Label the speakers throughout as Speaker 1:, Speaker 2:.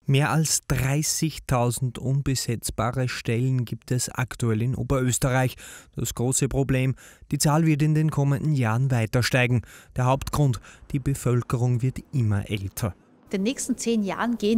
Speaker 1: Mehr als 30.000 unbesetzbare Stellen gibt es aktuell in Oberösterreich. Das große Problem, die Zahl wird in den kommenden Jahren weiter steigen. Der Hauptgrund, die Bevölkerung wird immer älter.
Speaker 2: In den nächsten 10 Jahren gehen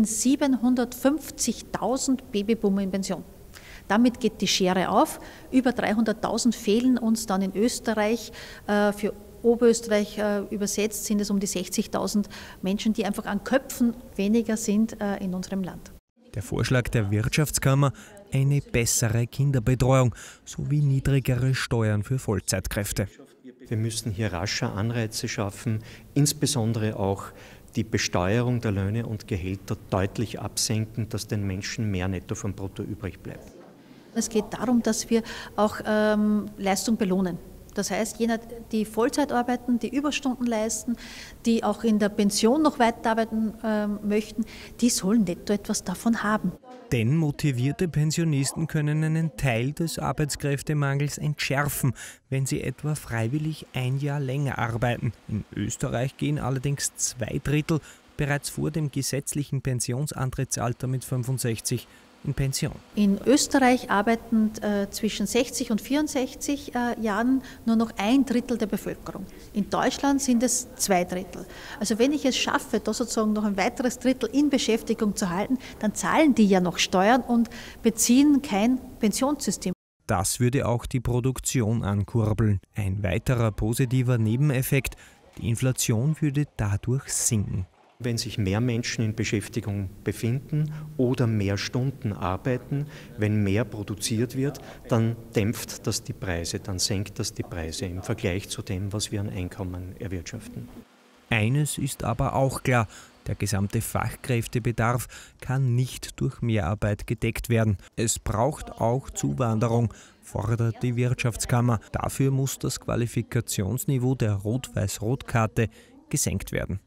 Speaker 2: 750.000 Babyboomer in Pension. Damit geht die Schere auf. Über 300.000 fehlen uns dann in Österreich. Für Oberösterreich übersetzt sind es um die 60.000 Menschen, die einfach an Köpfen weniger sind in unserem Land.
Speaker 1: Der Vorschlag der Wirtschaftskammer: eine bessere Kinderbetreuung sowie niedrigere Steuern für Vollzeitkräfte.
Speaker 3: Wir müssen hier rascher Anreize schaffen, insbesondere auch die Besteuerung der Löhne und Gehälter deutlich absenken, dass den Menschen mehr Netto vom Brutto übrig bleibt.
Speaker 2: Es geht darum, dass wir auch Leistung belohnen. Das heißt, jene, die Vollzeit arbeiten, die Überstunden leisten, die auch in der Pension noch weiterarbeiten möchten, die sollen netto etwas davon haben.
Speaker 1: Denn motivierte Pensionisten können einen Teil des Arbeitskräftemangels entschärfen, wenn sie etwa freiwillig ein Jahr länger arbeiten. In Österreich gehen allerdings 2/3 bereits vor dem gesetzlichen Pensionsantrittsalter mit 65 in Pension.
Speaker 2: In Österreich arbeiten zwischen 60 und 64 Jahren nur noch 1/3 der Bevölkerung. In Deutschland sind es 2/3. Also wenn ich es schaffe, da sozusagen noch ein weiteres Drittel in Beschäftigung zu halten, dann zahlen die ja noch Steuern und beziehen kein Pensionssystem.
Speaker 1: Das würde auch die Produktion ankurbeln. Ein weiterer positiver Nebeneffekt: die Inflation würde dadurch sinken.
Speaker 3: Wenn sich mehr Menschen in Beschäftigung befinden oder mehr Stunden arbeiten, wenn mehr produziert wird, dann dämpft das die Preise, dann senkt das die Preise im Vergleich zu dem, was wir an Einkommen erwirtschaften.
Speaker 1: Eines ist aber auch klar: der gesamte Fachkräftebedarf kann nicht durch Mehrarbeit gedeckt werden. Es braucht auch Zuwanderung, fordert die Wirtschaftskammer. Dafür muss das Qualifikationsniveau der Rot-Weiß-Rot-Karte gesenkt werden.